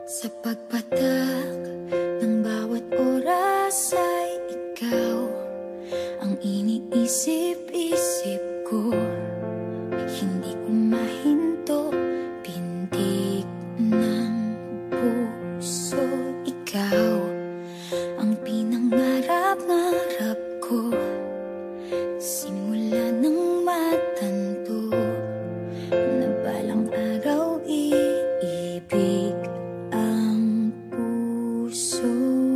Sa pagpatak ng bawat oras ay ikaw ang iniisip-isip ko. Hindi ko mahinto, pintig ng puso. Ikaw ang pinangarap-ngarap ko, simula ng matanto na balang araw iibig ang puso.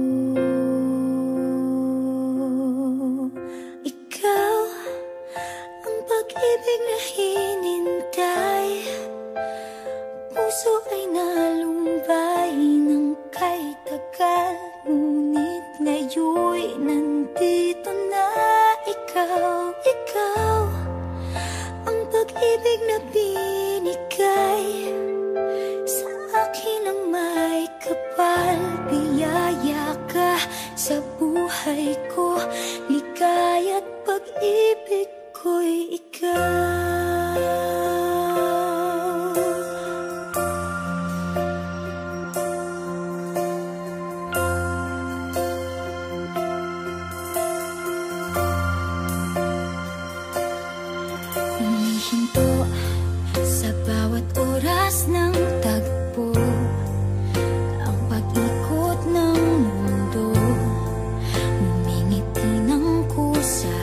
Ikaw ang pag-ibig na hinintay, puso ay nalumbay ng kay tagal, ngunit ngayon'y nandito na ikaw. Ikaw ang pag-ibig na binigay sa akin ang may kapal. Biyaya ka sa buhay ko, ligaya't pag-ibig ko'y ikaw. Humihinto sa bawat oras ng tagpo, ang pag-ikot ng mundo, ngumingiti ng kusa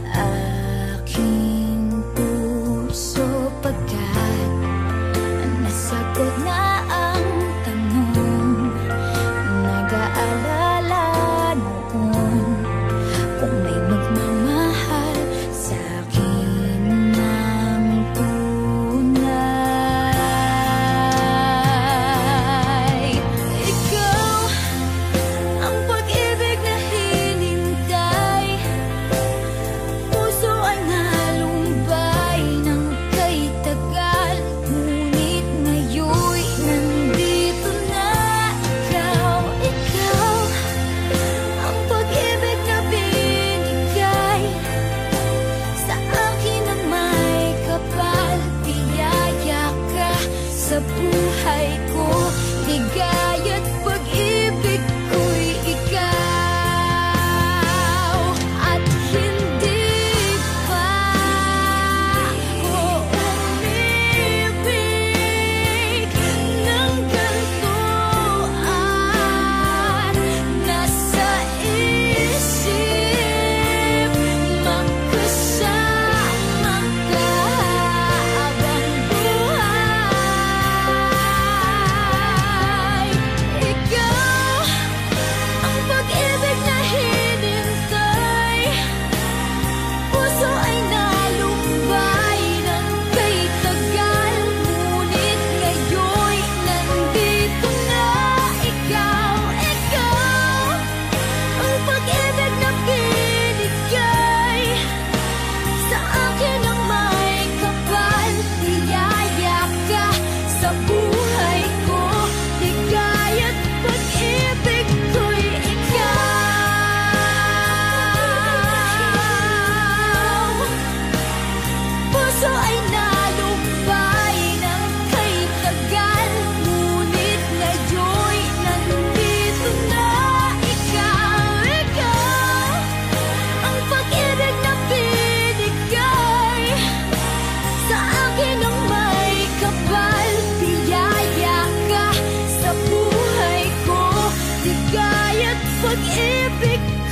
aking puso. Pagkat nasagot na ang tanong, nag-aalala noon kung may magmamahal sa akin ng tunay. Ikaw ang pag-ibig na hinintay, puso ay nalumbay ng kay tagal, ngunit ngayon'y nandito na ikaw. Ikaw ang pag-ibig na binigay sa akin ang may kapal. Biyaya ka sa buhay ko, ligaya't pag-ibig ko'y ikaw. At hindi pa ko umibig ng ganito, at nasa isip magkasama ka habang buhay. Ikaw ang pag-ibig na hinintay, puso ay nalumbay ng kay tagal, ngunit ngayon'y nandito na ikaw. Ikaw ang pag-ibig na binigay sa akin ang may kapal. Biyaya ka sa buhay ko, ligaya't pag-ibig ko'y ikaw. Puso ay nalumbay ng kay tagal, ngunit ngayon'y nandito na ikaw. Ikaw ang pag-ibig na binigay sa akin ang may kapal. Biyaya ka sa buhay ko, ligaya't pag-ibig